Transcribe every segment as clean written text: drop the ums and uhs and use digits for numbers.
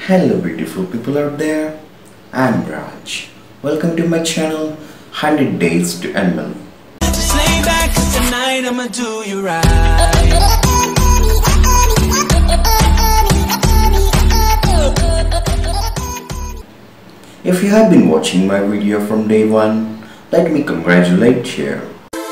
Hello beautiful people out there, I'm Raj. Welcome to my channel 100 Days to ML. Just lay back, 'cause tonight I'ma do you right. If you have been watching my video from day one, let me congratulate you.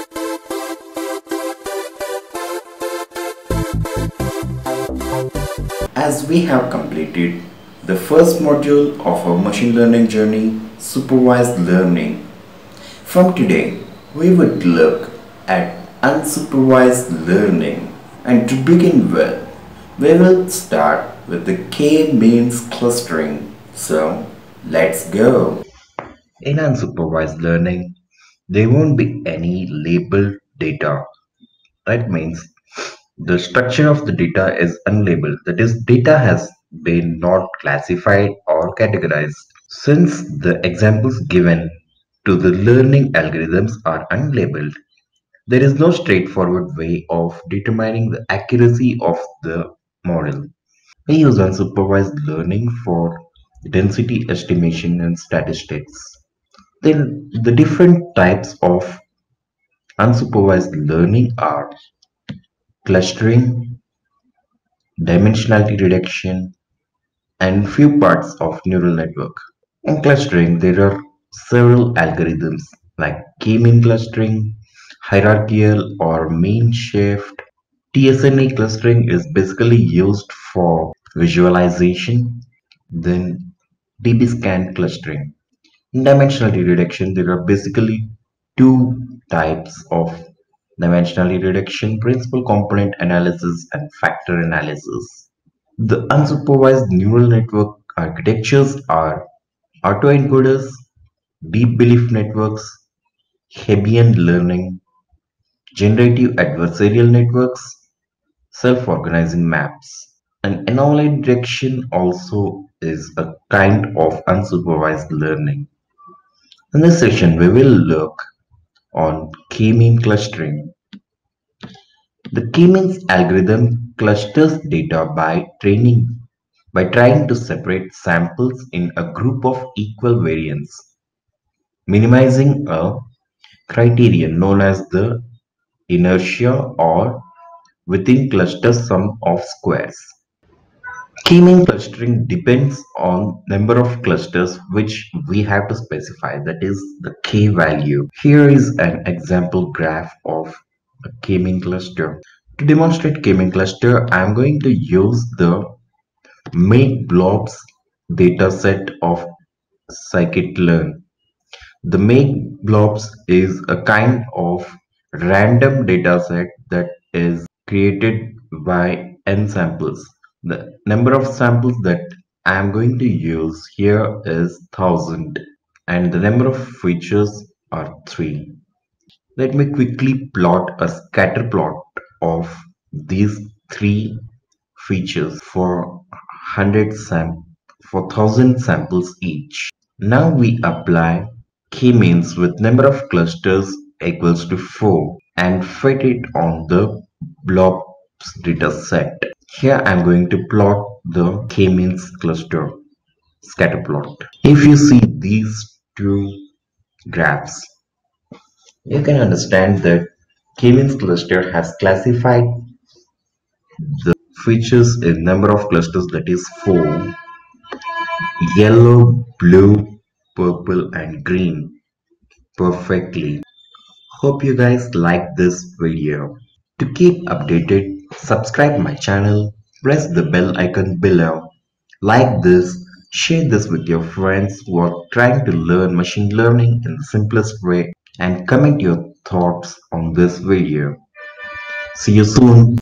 As we have completed the first module of our machine learning journey, supervised learning. From today, we would look at unsupervised learning. And to begin with, we will start with the K-means clustering. So, let's go. In unsupervised learning, there won't be any labeled data. That means the structure of the data is unlabeled. That is, data has been not classified or categorized. Since the examples given to the learning algorithms are unlabeled, there is no straightforward way of determining the accuracy of the model. We use unsupervised learning for density estimation and statistics. Then the different types of unsupervised learning are clustering, dimensionality reduction, and few parts of neural network. In clustering, there are several algorithms like K-mean clustering, hierarchical or mean shift. TSNA clustering is basically used for visualization. Then DB-scan clustering. In dimensionality reduction, there are basically two types of dimensionality reduction: principal component analysis and factor analysis. The unsupervised neural network architectures are autoencoders, deep belief networks, Hebbian learning, generative adversarial networks, self-organizing maps. And anomaly detection also is a kind of unsupervised learning. In this session, we will look on K-mean clustering. The K-means algorithm clusters data by trying to separate samples in a group of equal variance, minimizing a criterion known as the inertia or within cluster sum of squares. K-mean clustering depends on number of clusters which we have to specify, that is the K value. Here is an example graph of a K-mean cluster. To demonstrate K-mean cluster, I am going to use the make blobs dataset of scikit-learn. The make blobs is a kind of random dataset that is created by n samples. The number of samples that I am going to use here is 1000 and the number of features are 3. Let me quickly plot a scatter plot of these 3 features for 1000 samples each. Now we apply K-means with number of clusters equals to 4 and fit it on the blobs data set. Here I am going to plot the K-means cluster scatter plot. If you see these two graphs, you can understand that K-means cluster has classified the features in number of clusters, that is 4: yellow, blue, purple and green perfectly. Hope you guys like this video. To keep updated, subscribe my channel, press the bell icon below, like this, share this with your friends who are trying to learn machine learning in the simplest way, and comment your thoughts on this video. See you soon.